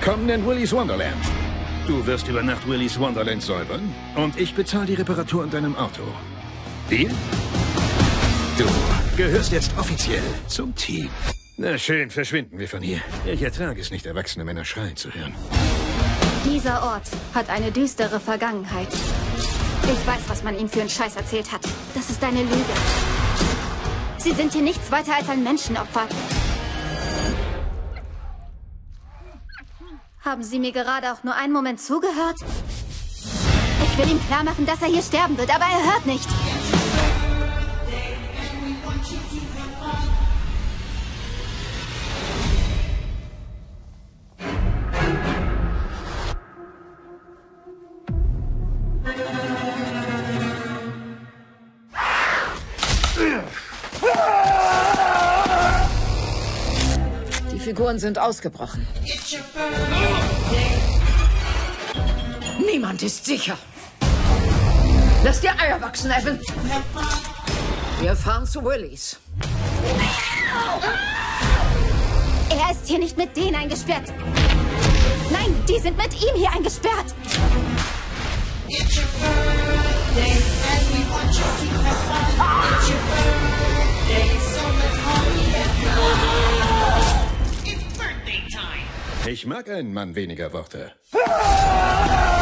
Willkommen in Willy's Wonderland. Du wirst über Nacht Willy's Wonderland säubern und ich bezahle die Reparatur an deinem Auto. Deal? Du gehörst jetzt offiziell zum Team. Na schön, verschwinden wir von hier. Ich ertrage es nicht, erwachsene Männer schreien zu hören. Dieser Ort hat eine düstere Vergangenheit. Ich weiß, was man ihm für einen Scheiß erzählt hat. Das ist eine Lüge. Sie sind hier nichts weiter als ein Menschenopfer. Haben Sie mir gerade auch nur einen Moment zugehört? Ich will ihm klar machen, dass er hier sterben wird, aber er hört nicht. Die Figuren sind ausgebrochen. Niemand ist sicher. Lass dir Eier wachsen, Evan. Wir fahren zu Willy's. Er ist hier nicht mit denen eingesperrt. Nein, die sind mit ihm hier eingesperrt. Ich mag einen Mann weniger Worte.